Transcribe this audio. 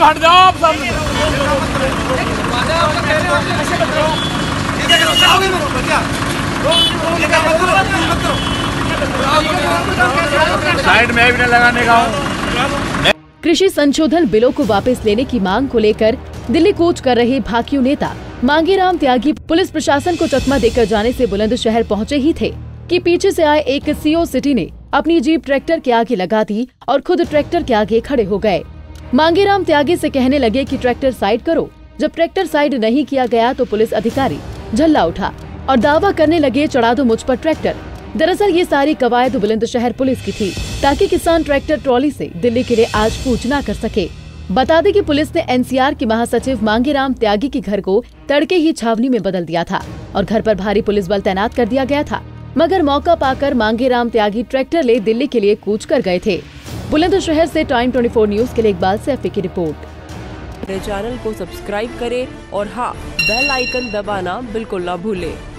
हट जाओ आप सामने। साइड में भी न लगाने का हूँ। कृषि संशोधन बिलों को वापस लेने की मांग को लेकर दिल्ली कूच कर रहे भाकियू नेता मांगेराम त्यागी पुलिस प्रशासन को चकमा देकर जाने से बुलंदशहर पहुंचे ही थे कि पीछे से आए एक सीओ सिटी ने अपनी जीप ट्रैक्टर के आगे लगा दी और खुद ट्रैक्टर के आगे खड़े हो गए। मांगेराम त्यागी से कहने लगे कि ट्रैक्टर साइड करो। जब ट्रैक्टर साइड नहीं किया गया तो पुलिस अधिकारी झल्ला उठा और दावा करने लगे, चढ़ा दो मुझ पर ट्रैक्टर। दरअसल ये सारी कवायद बुलंदशहर पुलिस की थी ताकि किसान ट्रैक्टर ट्रॉली से दिल्ली के लिए आज कूच न कर सके। बता दें कि पुलिस ने एनसीआर के महासचिव मांगेराम त्यागी के घर को तड़के ही छावनी में बदल दिया था और घर पर भारी पुलिस बल तैनात कर दिया गया था, मगर मौका पाकर मांगेराम त्यागी ट्रैक्टर ले दिल्ली के लिए कूच कर गए थे। बुलंदशहर से टाइम 24 न्यूज के लिए इकबाल सैफी की रिपोर्ट। मेरे चैनल को सब्सक्राइब करें और हाँ, बेल आइकन दबाना बिल्कुल ना भूलें।